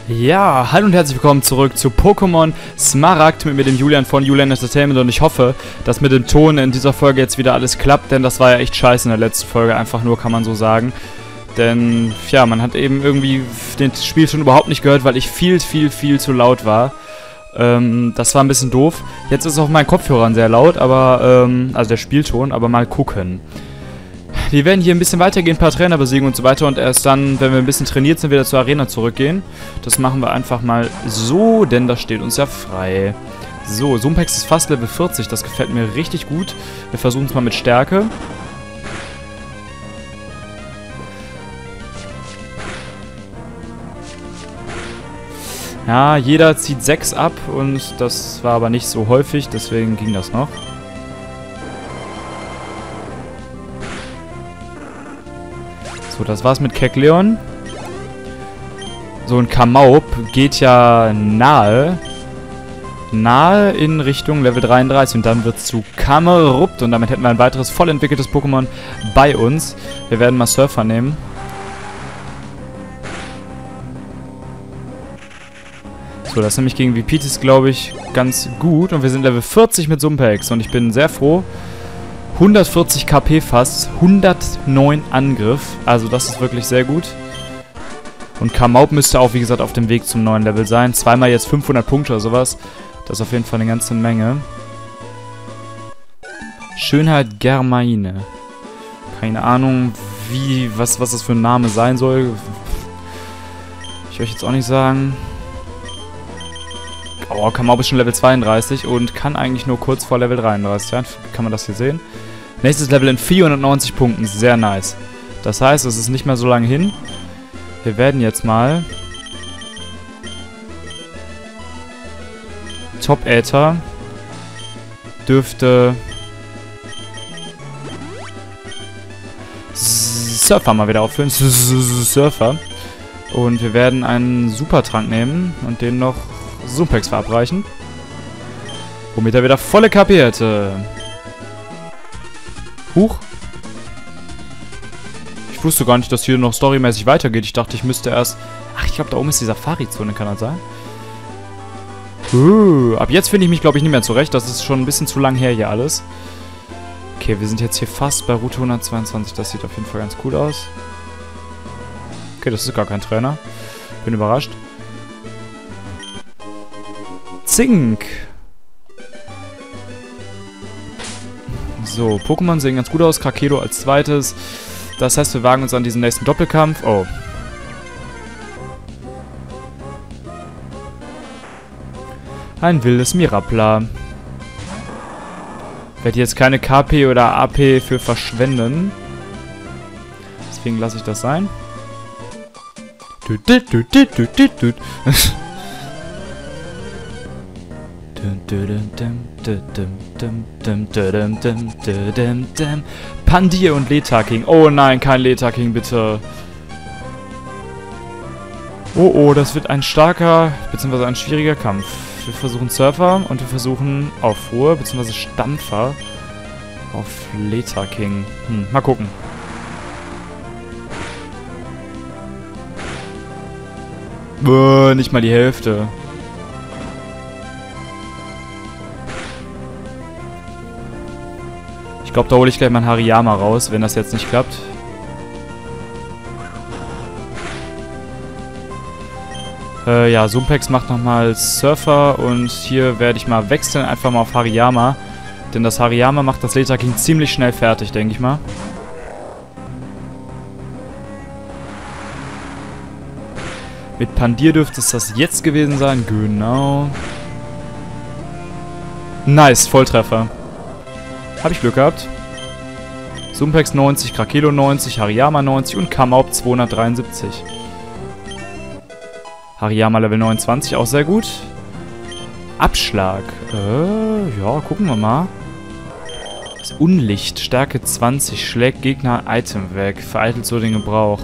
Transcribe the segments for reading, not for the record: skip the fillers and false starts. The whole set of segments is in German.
Ja, hallo und herzlich willkommen zurück zu Pokémon Smaragd mit mir, dem Julian von Julian Entertainment, und ich hoffe, dass mit dem Ton in dieser Folge jetzt wieder alles klappt, denn das war ja echt scheiße in der letzten Folge, einfach nur, kann man so sagen. Denn, ja, man hat eben irgendwie den Spiel schon überhaupt nicht gehört, weil ich viel zu laut war. Das war ein bisschen doof. Jetzt ist auf meinen Kopfhörern sehr laut, aber, also der Spielton, aber mal gucken. Wir werden hier ein bisschen weitergehen, ein paar Trainer besiegen und so weiter, und erst dann, wenn wir ein bisschen trainiert sind, wieder zur Arena zurückgehen. Das machen wir einfach mal so, denn das steht uns ja frei. So, Sumpex ist fast Level 40, das gefällt mir richtig gut. Wir versuchen es mal mit Stärke. Ja, jeder zieht 6 ab und das war aber nicht so häufig, deswegen ging das noch. So, das war's mit Kecleon. So, ein Kamaup geht ja nahe in Richtung Level 33 und dann wird's zu Camerupt und damit hätten wir ein weiteres voll entwickeltes Pokémon bei uns. Wir werden mal Surfer nehmen. So, das ist nämlich gegen Vipitis, glaube ich, ganz gut. Und wir sind Level 40 mit Sumpex und ich bin sehr froh. 140 KP fast, 109 Angriff, also das ist wirklich sehr gut. Und Kamaup müsste auch, wie gesagt, auf dem Weg zum neuen Level sein. Zweimal jetzt 500 Punkte oder sowas. Das ist auf jeden Fall eine ganze Menge. Schönheit Germaine. Keine Ahnung, was das für ein Name sein soll. Ich will euch jetzt auch nicht sagen. Oh, Kamaup ist schon Level 32 und kann eigentlich nur kurz vor Level 33. Ja, kann man das hier sehen? Nächstes Level in 490 Punkten. Sehr nice. Das heißt, es ist nicht mehr so lange hin. Wir werden jetzt mal Top Äther dürfte Surfer mal wieder auffüllen. Surfer. Und wir werden einen Supertrank nehmen und den noch Sumpex verabreichen. Womit er wieder volle KP hätte. Huch. Ich wusste gar nicht, dass hier noch storymäßig weitergeht. Ich dachte, ich müsste erst... Ach, ich glaube, da oben ist die Safari-Zone, kann das sein? Ab jetzt finde ich mich, glaube ich, nicht mehr zurecht. Das ist schon ein bisschen zu lang her hier alles. Okay, wir sind jetzt hier fast bei Route 122. Das sieht auf jeden Fall ganz cool aus. Okay, das ist gar kein Trainer. Bin überrascht. Zink. So, Pokémon sehen ganz gut aus. Krakedo als zweites. Das heißt, wir wagen uns an diesen nächsten Doppelkampf. Oh. Ein wildes Mirapla. Werde jetzt keine KP oder AP für verschwenden. Deswegen lasse ich das sein. Pandir und Letaking. Oh nein, kein Letaking, bitte. Oh, das wird ein starker, beziehungsweise ein schwieriger Kampf. Wir versuchen Surfer und wir versuchen Aufruhr, beziehungsweise Stampfer auf Letaking. Mal gucken. Nicht mal die Hälfte. Ich glaube, da hole ich gleich mal ein Hariyama raus, wenn das jetzt nicht klappt. Ja, Sumpex macht nochmal Surfer und hier werde ich mal wechseln, einfach mal auf Hariyama. Denn das Hariyama macht das Letaking ziemlich schnell fertig, denke ich mal. Mit Pandir dürfte es das jetzt gewesen sein. Genau. Nice, Volltreffer. Habe ich Glück gehabt. Sumpex 90, Krakedo 90, Hariyama 90 und Kamaup 273. Hariyama Level 29, auch sehr gut. Abschlag. Ja, gucken wir mal. Das Unlicht, Stärke 20, schlägt Gegner Item weg. Vereitelt so den Gebrauch.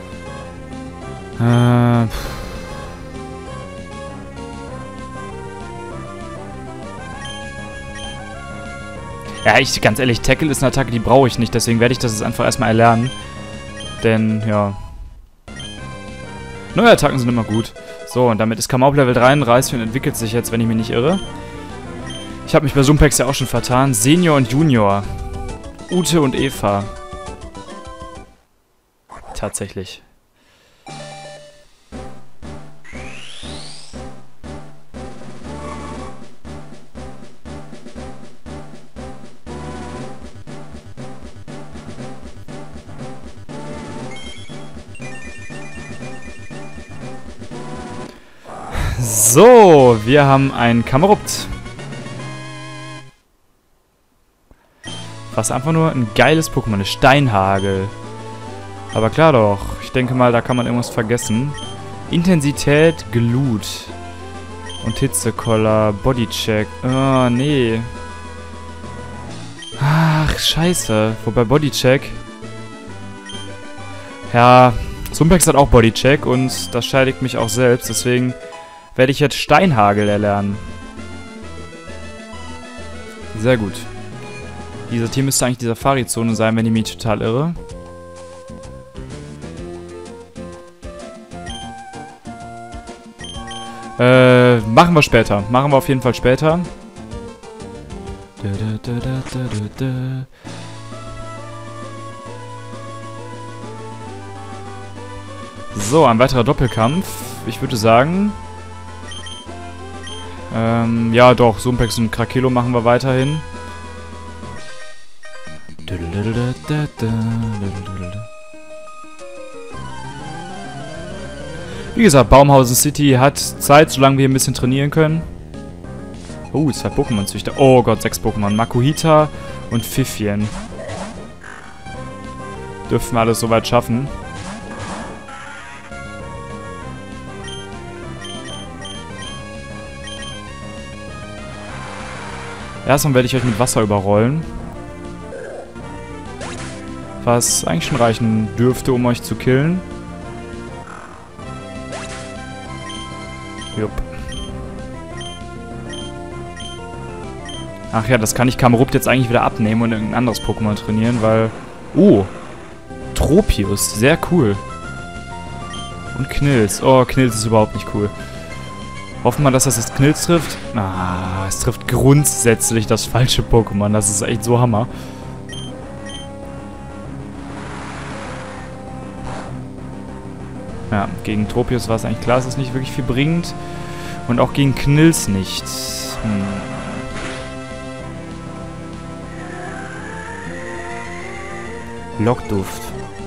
Ja, ganz ehrlich, Tackle ist eine Attacke, die brauche ich nicht. Deswegen werde ich das jetzt einfach erstmal erlernen. Denn, ja. Neue Attacken sind immer gut. So, und damit ist Kamaup Level 33 und entwickelt sich jetzt, wenn ich mich nicht irre. Ich habe mich bei Sumpex ja auch schon vertan. Senior und Junior. Ute und Eva. Tatsächlich. So, wir haben ein Camerupt. Was einfach nur ein geiles Pokémon ist. Steinhagel. Aber klar doch. Ich denke mal, da kann man irgendwas vergessen. Intensität, Glut. Und Hitzekoller, Bodycheck. Oh, nee. Ach, scheiße. Wobei Bodycheck... Ja, Sumpex hat auch Bodycheck und das scheidigt mich auch selbst. Deswegen werde ich jetzt Steinhagel erlernen. Sehr gut. Dieses Team müsste eigentlich die Safari-Zone sein, wenn ich mich total irre. Machen wir später. Machen wir auf jeden Fall später. So, ein weiterer Doppelkampf. Ich würde sagen... ja doch, Sumpex und Krakelo machen wir weiterhin. Wie gesagt, Baumhausen City hat Zeit, solange wir ein bisschen trainieren können. Oh, 2 Pokémon-Züchter. Oh Gott, 6 Pokémon. Makuhita und Pfiffien. Dürfen wir alles soweit schaffen. Erstmal werde ich euch mit Wasser überrollen. Was eigentlich schon reichen dürfte, um euch zu killen. Jupp. Ach ja, das kann ich Camerupt jetzt eigentlich wieder abnehmen und irgendein anderes Pokémon trainieren, weil... Oh! Tropius, sehr cool. Und Knills. Oh, Knills ist überhaupt nicht cool. Hoffen wir, dass das jetzt Knills trifft. Ah, es trifft grundsätzlich das falsche Pokémon. Das ist echt so Hammer. Ja, gegen Tropius war es eigentlich klar, dass es nicht wirklich viel bringt. Und auch gegen Knills nicht. Lockduft.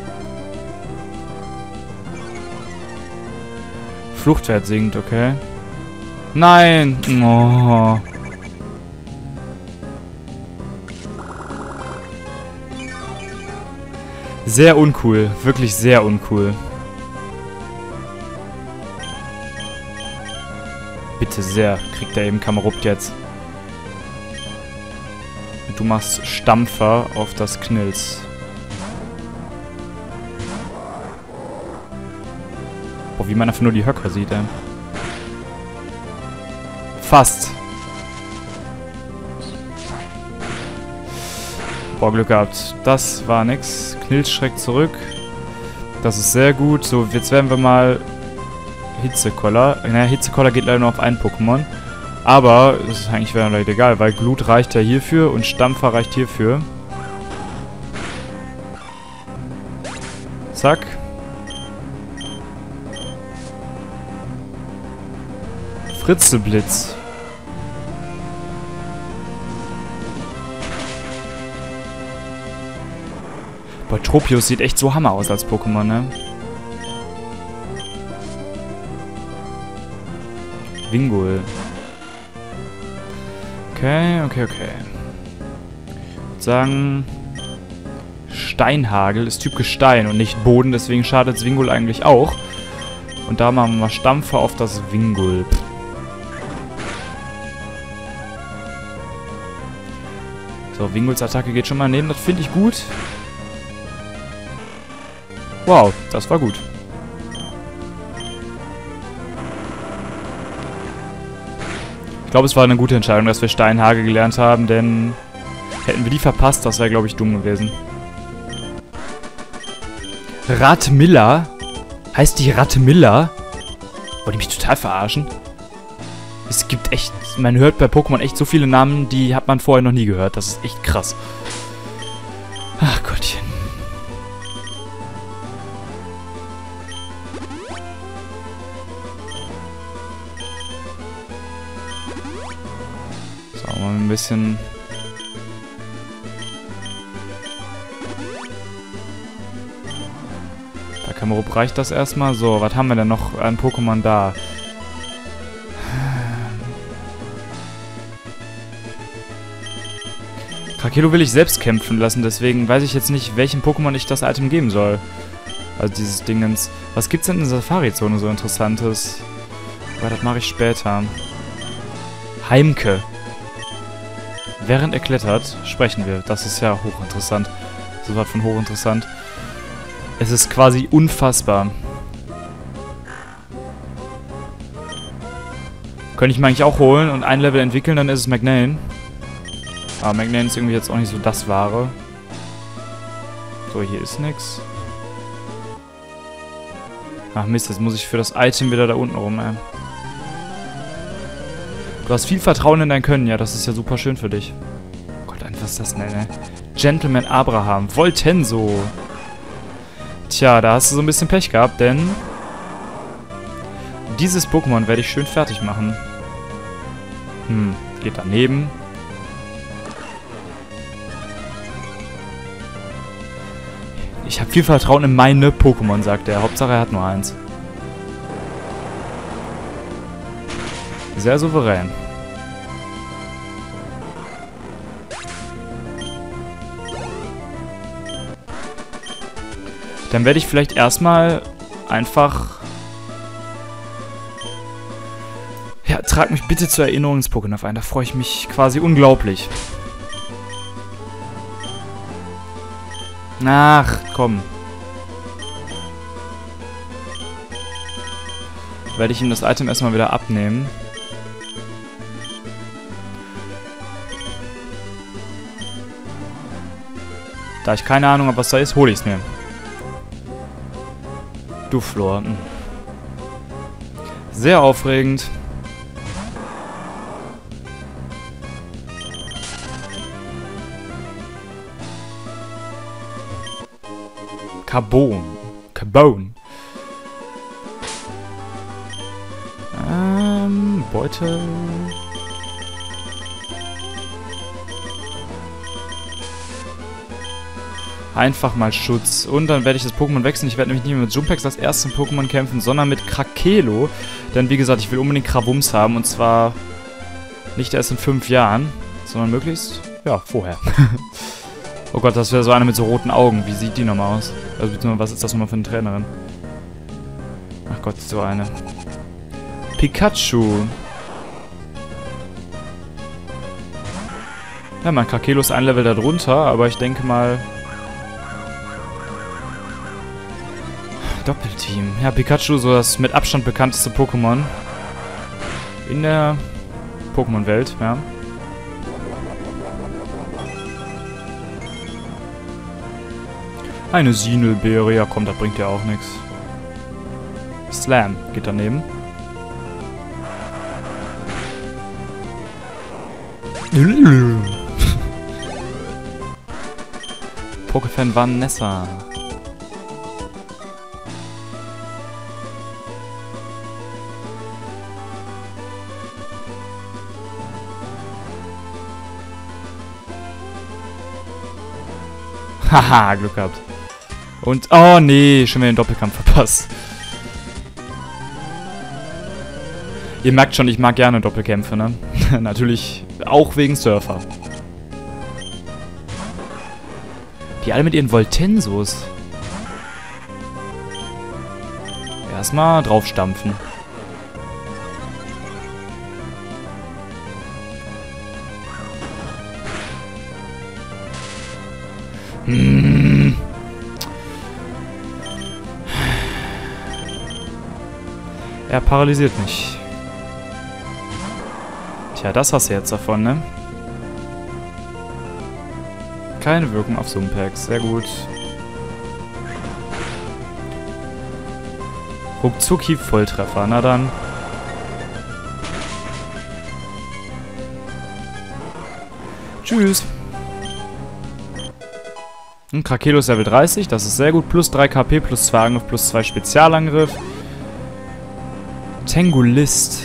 Fluchtwert sinkt, okay. Nein! Oh. Sehr uncool. Wirklich sehr uncool. Bitte sehr. Kriegt er eben Camerupt jetzt. Und du machst Stampfer auf das Knills. Boah, wie man einfach nur die Höcker sieht, ey. Fast. Boah, Glück gehabt. Das war nix. Knills schreckt zurück. Das ist sehr gut. So, jetzt werden wir mal Hitzekoller. Naja, Hitzekoller geht leider nur auf ein Pokémon. Aber das ist eigentlich vielleicht egal, weil Glut reicht ja hierfür und Stampfer reicht hierfür. Zack. Fritzelblitz. Boah, Tropius sieht echt so Hammer aus als Pokémon, ne? Wingul. Okay. Ich würde sagen, Steinhagel ist Typ Gestein und nicht Boden, deswegen schadet Wingul eigentlich auch. Und da machen wir mal Stampfer auf das Wingul. So, Winguls Attacke geht schon mal neben, das finde ich gut. Wow, das war gut. Ich glaube, es war eine gute Entscheidung, dass wir Steinhagel gelernt haben, denn hätten wir die verpasst, das wäre, glaube ich, dumm gewesen. Radmilla? Heißt die Radmilla? Wollt ihr mich total verarschen? Es gibt echt... Man hört bei Pokémon echt so viele Namen, die hat man vorher noch nie gehört. Das ist echt krass. Ach Gottchen. So, mal ein bisschen... Bei Kamerup reicht das erstmal. So, was haben wir denn noch an Pokémon da? Krakelo will ich selbst kämpfen lassen, deswegen weiß ich jetzt nicht, welchem Pokémon ich das Item geben soll. Also dieses Dingens. Was gibt's denn in der Safari-Zone so Interessantes? Aber das mache ich später. Heimke. Während er klettert, sprechen wir. Das ist ja hochinteressant. So was von hochinteressant. Es ist quasi unfassbar. Könnte ich mir eigentlich auch holen und ein Level entwickeln, dann ist es Magnane. Aber Magnane ist irgendwie jetzt auch nicht so das Wahre. So, hier ist nix. Ach Mist, jetzt muss ich für das Item wieder da unten rum, ey. Du hast viel Vertrauen in dein Können, ja, das ist ja super schön für dich. Oh Gott, was ist das denn, ey? Gentleman Abraham, Voltenso. Tja, da hast du so ein bisschen Pech gehabt, denn dieses Pokémon werde ich schön fertig machen. Geht daneben. Ich habe viel Vertrauen in meine Pokémon, sagt er. Hauptsache, er hat nur eins. Sehr souverän. Dann werde ich vielleicht erstmal einfach... Ja, trag mich bitte zur Erinnerungs-Pokémon ein. Da freue ich mich quasi unglaublich. Ach, komm. Werde ich ihm das Item erstmal wieder abnehmen. Da ich keine Ahnung habe, was da ist, hole ich es mir. Duflor. Sehr aufregend. Carbon. Beutel. Einfach mal Schutz. Und dann werde ich das Pokémon wechseln. Ich werde nämlich nicht mehr mit Jumpex das erste Pokémon kämpfen, sondern mit Krakelo. Denn wie gesagt, ich will unbedingt Krawums haben. Und zwar nicht erst in 5 Jahren, sondern möglichst, ja, vorher. Oh Gott, das wäre so eine mit so roten Augen. Wie sieht die nochmal aus? Also, was ist das nochmal für eine Trainerin? Ach Gott, so eine. Pikachu. Ja, mein Krakelo ist ein Level darunter, aber ich denke mal... Doppelteam. Ja, Pikachu, so das mit Abstand bekannteste Pokémon. In der Pokémon-Welt, ja. Eine Sinelbeere, ja komm, das bringt ja auch nichts. Slam geht daneben. Pokéfan Vanessa. Haha, Glück gehabt. Und, oh nee, schon wieder den Doppelkampf verpasst. Ihr merkt schon, ich mag gerne Doppelkämpfe, ne? Natürlich auch wegen Surfer. Die alle mit ihren Voltensos. Erstmal draufstampfen. Er paralysiert mich. Tja, das hast du jetzt davon, ne? Keine Wirkung auf Sumpex. Sehr gut. Ruckzucki Volltreffer. Na dann. Tschüss. Krakelo ist Level 30, das ist sehr gut. Plus 3 KP, plus 2 Angriff, plus 2 Spezialangriff. Tengulist.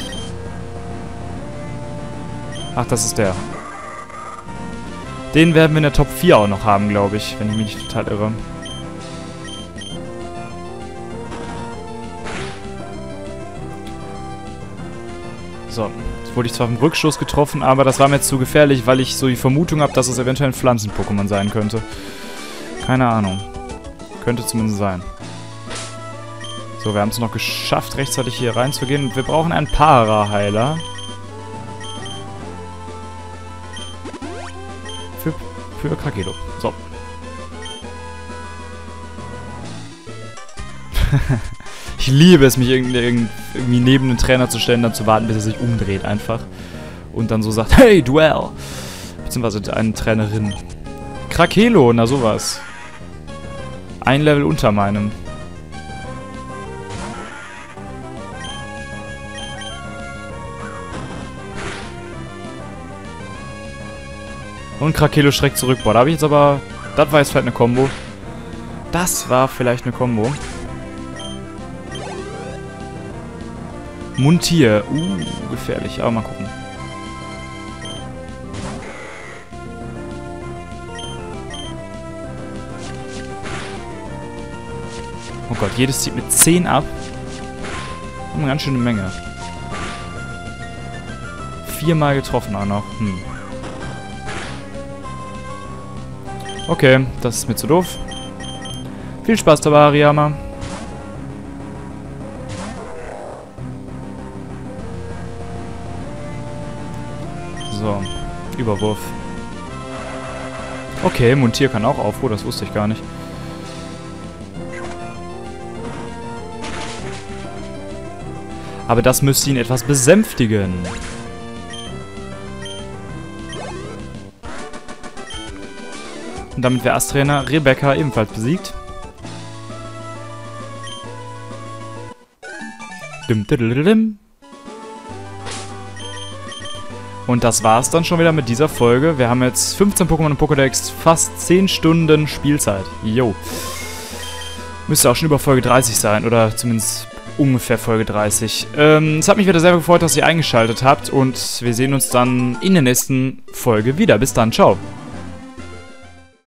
Ach, das ist der. Den werden wir in der Top 4 auch noch haben, glaube ich, wenn ich mich nicht total irre. So, jetzt wurde ich zwar vom Rückstoß getroffen, aber das war mir jetzt zu gefährlich, weil ich so die Vermutung habe, dass es eventuell ein Pflanzen-Pokémon sein könnte. Keine Ahnung. Könnte zumindest sein. So, wir haben es noch geschafft, rechtzeitig hier reinzugehen. Wir brauchen einen Para-Heiler. Für Krakelo. So. Ich liebe es, mich irgendwie neben den Trainer zu stellen, dann zu warten, bis er sich umdreht einfach. Und dann so sagt, hey, Duell! Beziehungsweise eine Trainerin. Krakelo, na sowas. Ein Level unter meinem. Und Krakelo schreckt zurück. Boah, da habe ich jetzt aber... Das war jetzt vielleicht eine Kombo. Das war vielleicht eine Kombo. Muntier. Gefährlich. Aber mal gucken. Oh Gott, jedes zieht mit 10 ab. Eine ganz schöne Menge. 4-mal getroffen auch noch. Okay, das ist mir zu doof. Viel Spaß dabei, Hariyama. So, Überwurf. Okay, Muntier kann auch Aufruhr, das wusste ich gar nicht. Aber das müsste ihn etwas besänftigen. Und damit wäre Ass-Trainer Rebecca ebenfalls besiegt. Und das war's dann schon wieder mit dieser Folge. Wir haben jetzt 15 Pokémon im Pokédex, fast 10 Stunden Spielzeit. Jo. Müsste auch schon über Folge 30 sein, oder zumindest ungefähr Folge 30. Es hat mich wieder sehr gefreut, dass ihr eingeschaltet habt und wir sehen uns dann in der nächsten Folge wieder. Bis dann, ciao.